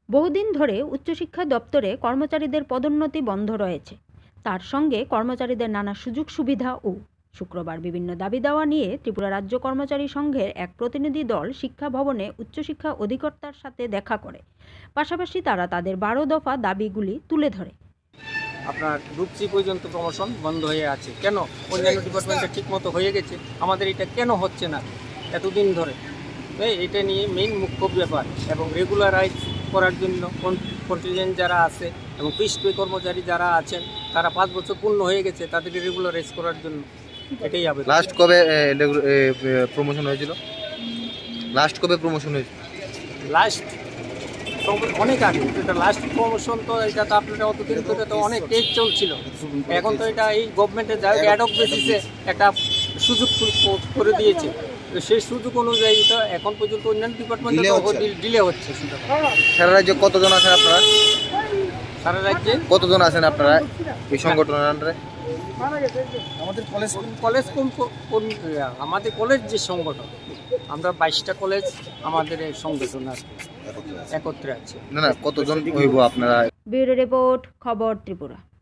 বহুদিন ধরে উচ্চশিক্ষা দপ্তরে কর্মচারীদের পদোন্নতি বন্ধ রয়েছে। তার সঙ্গে কর্মচারীদের নানা সুযোগ সুবিধাও। শুক্রবার বিভিন্ন দাবি দাওয়া নিয়ে ত্রিপুরা রাজ্য কর্মচারী সংঘের এক প্রতিনিধি দল শিক্ষা ভবনে উচ্চশিক্ষা অধিকর্তার সাথে দেখা করে। পাশাপাশি তারা তাদের 12 দফা দাবিগুলি তুলে ধরে। আপনার গ্রুপ সি পর্যন্ত প্রমোশন বন্ধ হয়ে আছে কেন? অন্যান্য ডিপার্টমেন্টে ঠিকমতো হয়ে গেছে, আমাদের এটা কেন হচ্ছে না এতদিন ধরে? এটা নিয়ে মেইন মুখ্য ব্যাপার। এবং রেগুলারাইজ করার জন্য কন্টিজেন্ট যারা আছে এবং পিএসপি কর্মচারী যারা আছেন তারা 5 বছর পূর্ণ হয়ে গেছে, তাদেরকে রেগুলারাইজ করার জন্য এটাই আবেদন। লাস্ট কবে প্রমোশন হয়েছিল? লাস্ট অনেক আগে। এটা লাস্ট প্রমোশন তো এটা তো আপনারা অতদিন ধরে তো অনেক কেস চলছিল। এখন তো এটা এই গভর্নমেন্টের যাই অ্যাডক বেসিসে একটা সুযোগ করে দিয়েছে। তো সেই সুযোগ অনুযায়ী তো এখন পর্যন্ত অন্যান্য ডিপার্টমেন্টে ডিলে হচ্ছে। সারা রাজ্যে কতজন আছেন আপনারা? সারা রাজ্যে কতজন আছেন আপনারা এই সংগঠনের আন্ডারে? আমাদের কলেজ যে সংগঠন, আমরা 22টা কলেজ আমাদের এই সংগঠন একত্রে আছে। না কতজন হইব আপনারা? ব্যুরো রিপোর্ট, খবর ত্রিপুরা।